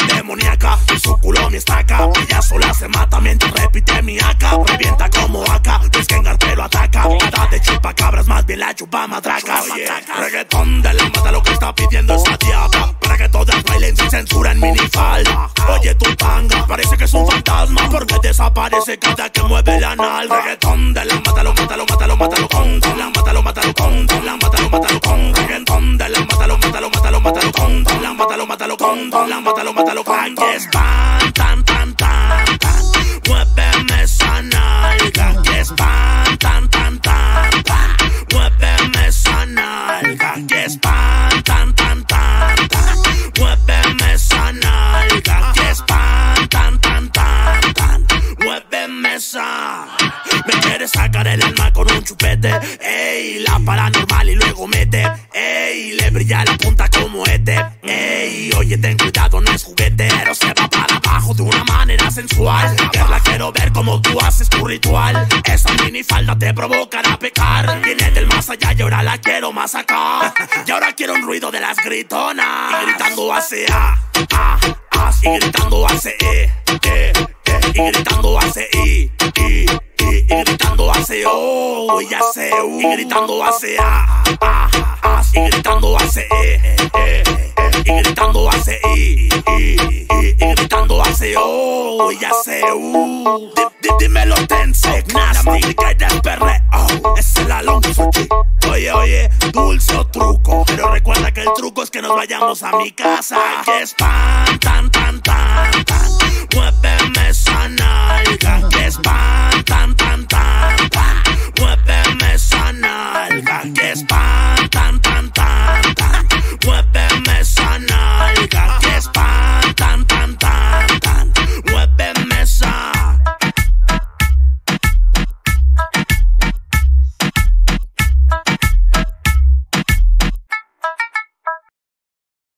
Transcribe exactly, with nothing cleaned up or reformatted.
demoníaca, y su culo mi estaca. Ella sola se mata mientras repite mi acá. Revienta como acá, es que Engar lo ataca. Nada de chupa cabras, más bien la chupa matracas. Oye, reggaetón de la mata, lo que está pidiendo esa diabla, para que todas bailen sin censura en minifalda. Oye, tu tanga parece que es un fantasma, porque desaparece cada que mueve la nalga. Reggaetón de la mata, lo mata, lo mata, lo mata, lo con. La mata, lo mata, lo con. La mata, lo mata, lo con. Reggaetón de la mata, lo mata, lo mata, lo mata, lo con. La mata, lo mata, lo con. La mata, lo mata, lo con. Aquí es pan, tan, tan, tan, tan. Muéveme esa nalga. Aquí es pan, tan, tan, tan, tan. Muéveme esa nalga. Aquí es pan, tan, tan, tan, tan. Muéveme esa nalga. Aquí es pan, tan, tan, tan, tan. Muéveme esa. Me quiere sacar el alma con un chupete. Ey, la paranormal y luego mete. Ey, le brilla la punta como este. Ey, oye, ten cuidado, no es juguete. Pero se va para abajo de una manera sensual. Verla quiero ver como tú haces tu ritual. Esa minifalda te provocará pecar. Viene del más allá y ahora la quiero más acá. Y ahora quiero un ruido de las gritonas. Y gritando hace A, A, A. Y gritando hace E, E, E. Y gritando hace I, I. Y gritando hace O y hace U. Y gritando hace A, A, A. Y gritando hace E, E, E. Y gritando hace I, I, I. Y gritando hace O y hace U. Dímelo, Tense, nasty, que eres perreo. Es el Alonso G. Oye, oye, dulce o truco. Pero recuerda que el truco es que nos vayamos a mi casa. Que es pan, tan, tan, tan, tan. Muéveme esa nalga. Que es pan, tan.